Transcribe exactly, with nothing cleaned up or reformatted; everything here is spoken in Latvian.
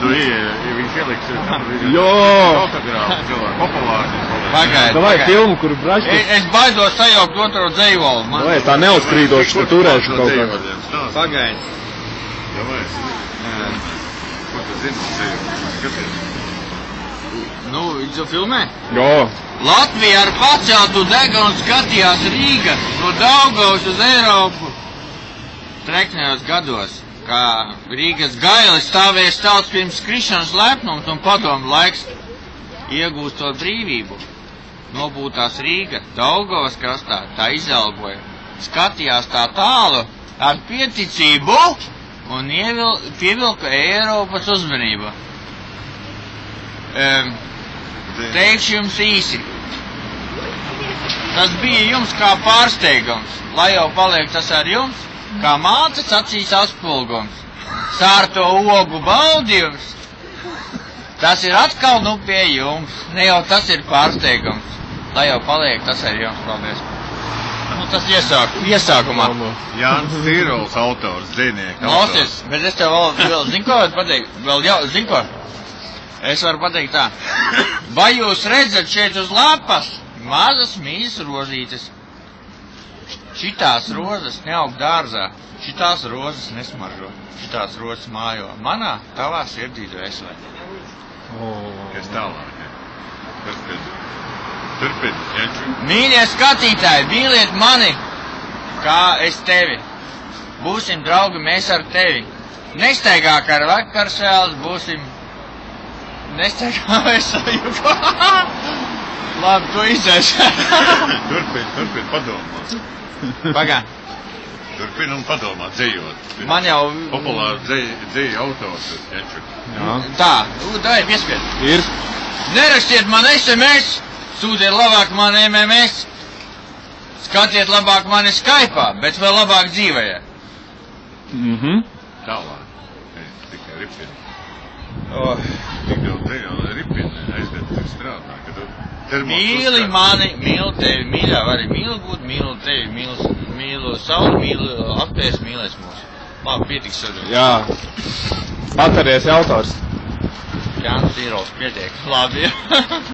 tu ieej, ja viņš ieliks Jo! autogrāfu cilvēku, populāri. Pagaid, Davai pagaid. filmu, kur brašķi. Es, es baidos sajaukt otro dzejvolu. Man... Davai, tā neuzkrītoši, ka turēšu kaut kā. Pagaid. Davai, ko tu zini, skaties? Nu, viņš jau filmē? Jo. Latvija ar paceltu degunu skatījās Rīga no Daugavas uz Eiropu. Treknējos gados, kā Rīgas gaili stāvēs tauts pirms skrišanas lepnums un padomu laiks iegūstot brīvību. Nobūtās Rīga Daugavas krastā, tā izelgoja, skatījās tā tālu ar pieticību un ievil, pievilka Eiropas uzmanību. Um, teikšu jums īsi. Tas bija jums kā pārsteigums, lai jau paliek tas ar jums, kā mātes acīs atspulgums, sārto ogu baudījums. Tas ir atkal nu pie jums, ne jau tas ir pārsteigums, lai jau paliek tas ar jums, paldies. Nu, tas iesāk, iesākumā. Jānis Tīrols, autors, dzejnieks. Klausies, bet es tev vēl, vēl zinu, ko varu pateikt, vēl jau, zinu, ko? Es varu pateikt tā. Vai jūs redzat šeit uz lapas mazas mīzes rozītes? Šitās rozes neaug dārzā, šitās rozes nesmaržo, šitās rozes mājo. Manā, tavā sirdī dvēselē. Kas tālāk, ja? Turpin. Turpin, Janču. Mīļie skatītāji, mīliet mani, kā es tevi. Būsim draugi mēs ar tevi. Nesteigā kā ar vakarsēles, būsim... Nesteigā mēs sajūgā. Labi, to izdzēs. Turpin, turpin, padomā. Pagā. Turpin un padomā, dzejot. Man jau... Populāri dzej, dzeju autors, Janču. Tā, dai piespied. Ir. Nerakstiet man es em es, sūtiet labāk man em em es, skatiet labāk mani Skype'ā, bet vēl labāk dzīvējā. Mhm. Tālāk. Tikai ripini. Oh. Tik daudz dzejo, ripini aizved tik strādā, kad tu termos Mīli uzkrāt. mani, mīlu tevi, mīļā vari mīlu būt, mīlu tevi, mīlu, mīlu sauli, mīlu apēs, mīlēs mūsu. Labi, pietiks šodien. Jā. Pataries autors. Jānis Tīrols, pietiek. Labi.